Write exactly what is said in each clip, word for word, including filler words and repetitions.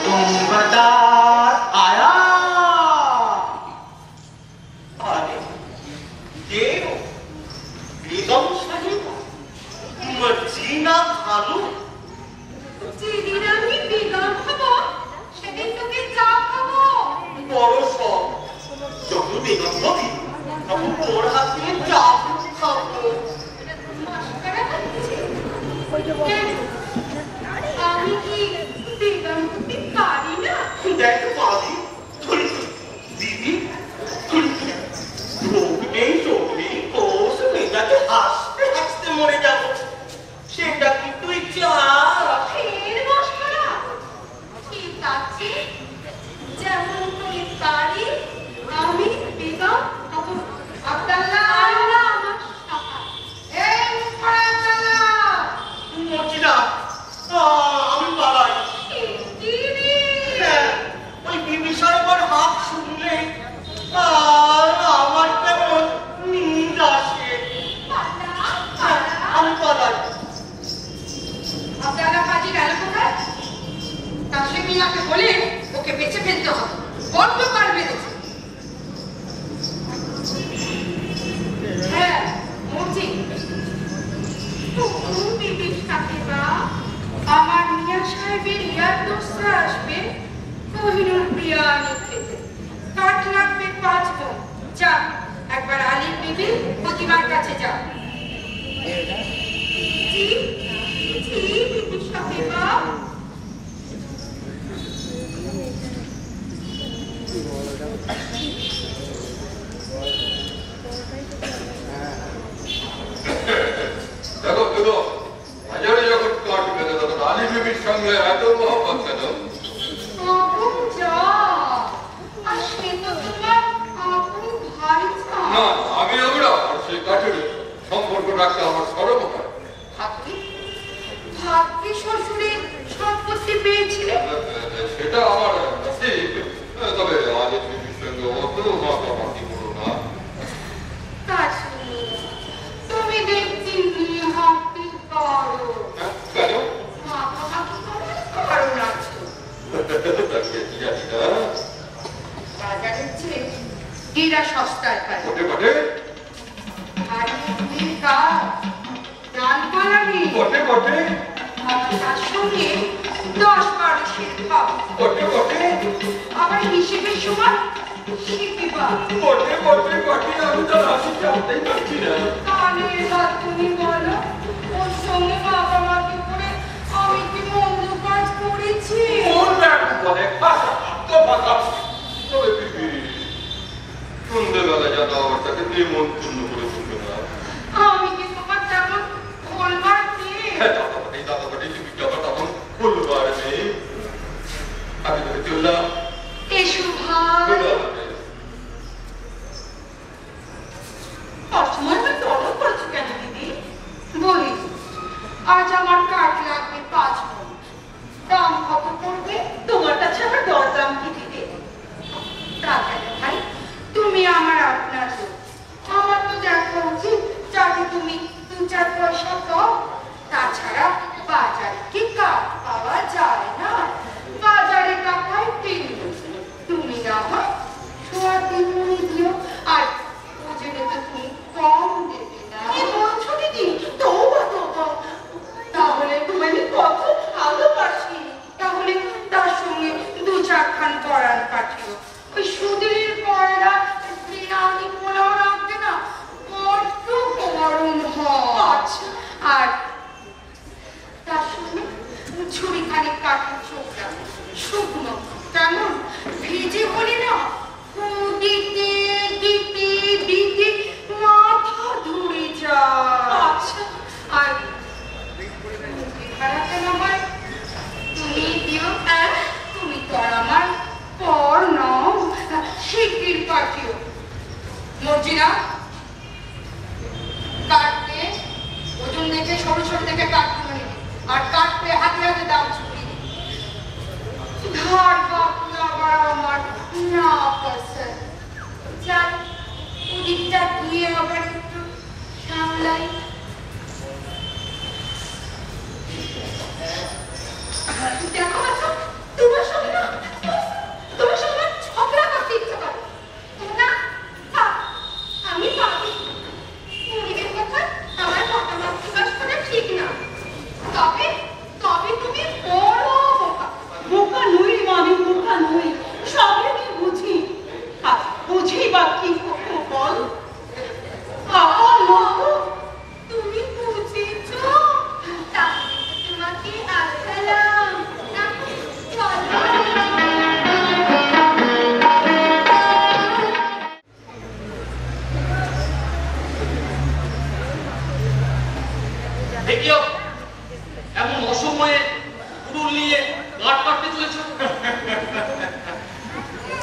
দেখো তোমার সঙ্গে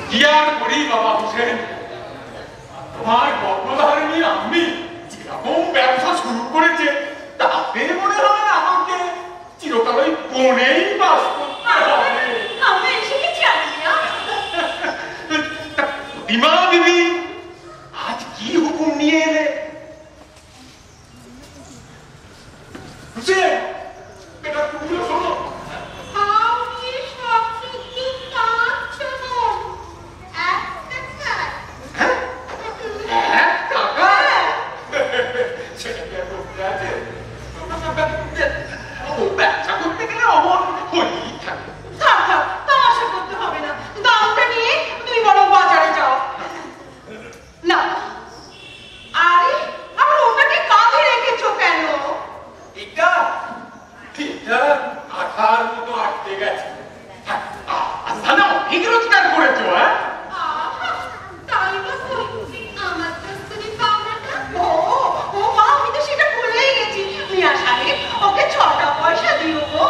কি আর করি বাবা হোসেন, তোমার গর্ভধারিণী আমি যেরকম ব্যবসা শুরু করেছে তাতে মনে হয় আমাকে চিরকাল ওই কোণেই বাস করতে হবে। আমি এসে গেছি আলিয়া। প্রতিমা দিদি আজ কি হুকুম নিয়ে এলে? হোসেন বেটা তুমিও শোনো। আমি সব সত্যি কাঁদছো না। এক টাকা। হ্যাঁ এক টাকা? সেটা কি আর করতে আছে? ও ব্যবসা করতে গেলে অমন হয়েই থাকে। থাক থাক, তা আশা করতে হবে না। দামটা নিয়ে তুমি বরং বাজারে যাও। না, আরে আমার ওটাকে কাঁধে রেখেছো কেন? এটা এটা আঠার মতো আটকে গেছে। আচ্ছা না অনেক রোজগার করেছো। হ্যাঁ আহা, তাই বা কই? আমার দোস্তুরি পাওনাটা? ও ও মা, আমি তো সেটা ভুলেই গেছি। মিয়া সাহেব ওকে ছটা পয়সা দিও গো।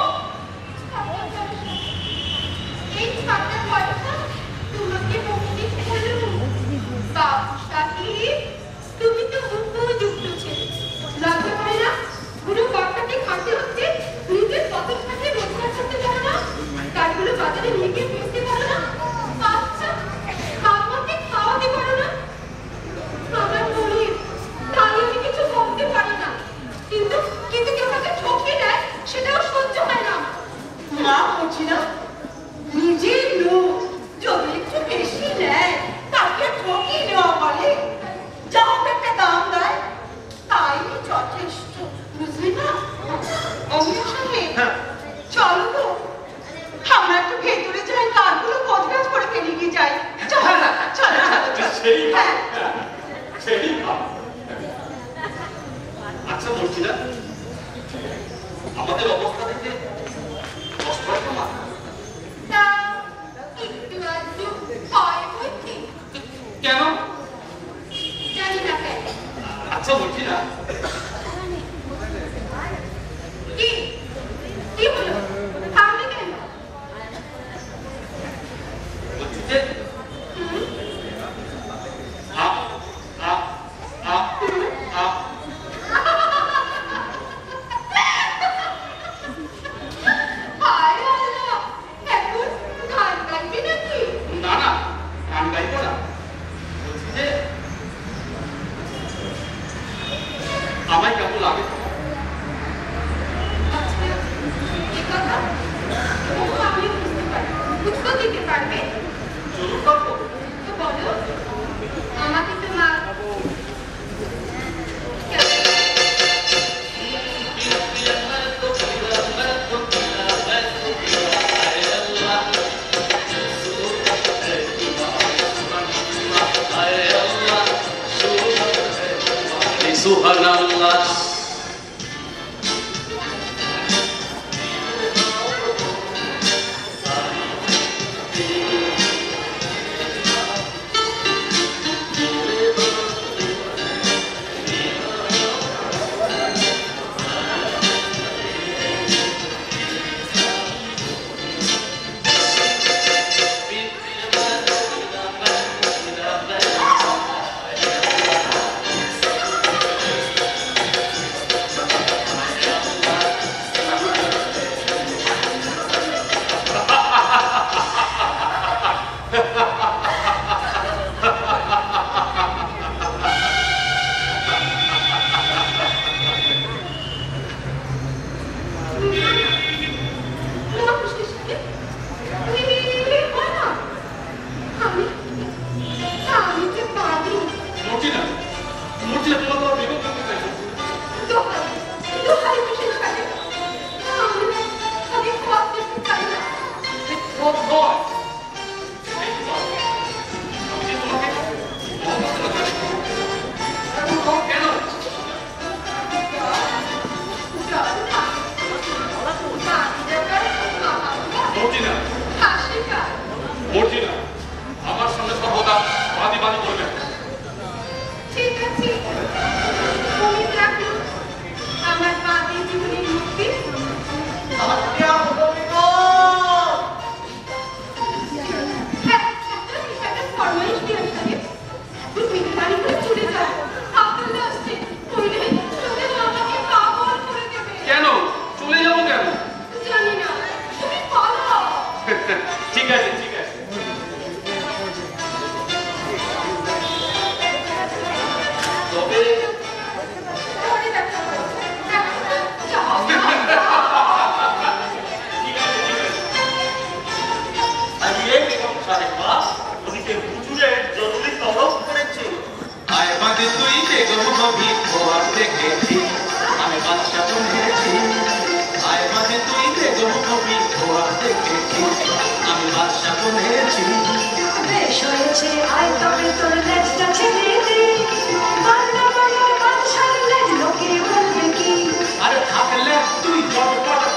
এই ছটা পয়সা তোমাকে মুক্তি হলো। বাবু সাহেব, তুমি তো উপযুক্ত ছেলে। লজ্জা করে না? বুড়ো বাচ্চাকে খাতে হচ্ছে, নিজের পথের সাথে রোজগার করতে পারো না, কাঠগুলো বাজারে নিয়ে গিয়ে বেচতে পারো না, আচ্ছা খাওয়াতে খাওয়াতে পারো না। আমার গরিব, তাই আমি কিছু বলতে পারি না, কিন্তু কিন্তু কেউ কাছে ঠকিয়ে দেয় সেটাও সহ্য হয় না। মা বলছি না, নিজের লোক যদি একটু বেশি নেয় তাকে ঠকিয়ে নেওয়া বলে। যা একটা দাম দেয় তাই যথেষ্ট, বুঝলি না? অমিয় সাহেব চলো তো, আমরা একটু ভেতরে যাই, কাঠগুলো কোচগাছ করে ফেলে গিয়ে যাই। চলো চলো চলো। সেই সেই আচ্ছা বলছি না, আমাদের অবস্থা দেখে কষ্ট হয় তোমার? তা একটু আধটু হয় বলছি। কেন? জানি না কেন। আচ্ছা বলছি না, কি কি হলো? থামলে কেন? বলছি যে আ আ আ আ হায় আল্লাহ, এখন গান গাইবি নাকি? না না গান গাইবো না। বলছি যে আমায় কেমন লাগে? আচ্ছা, এ কথা ও আমিও বুঝতে পারি, বুঝতেও দিতে পারবে। জরুর পারবো তো বলো, আমাকে তোমার সুবহানাল্লাহ। আরে বাপ ওদিকে হুজুরের জরুরি তলব করেছে আয় বাদে তুই বেগম হবি খোয়াব দেখেছি আমি বাদশা বনেছি আয় বাদে তুই বেগম হবি খোয়াব দেখেছি আমি বাদশা বনেছি বেশ হয়েছে আয় তবে তোর লেজটা ছেড়ে দে বাংলা বাংলা বাদশার লেজ লোকে বলবে কি আরে থাকলে তুই জটপট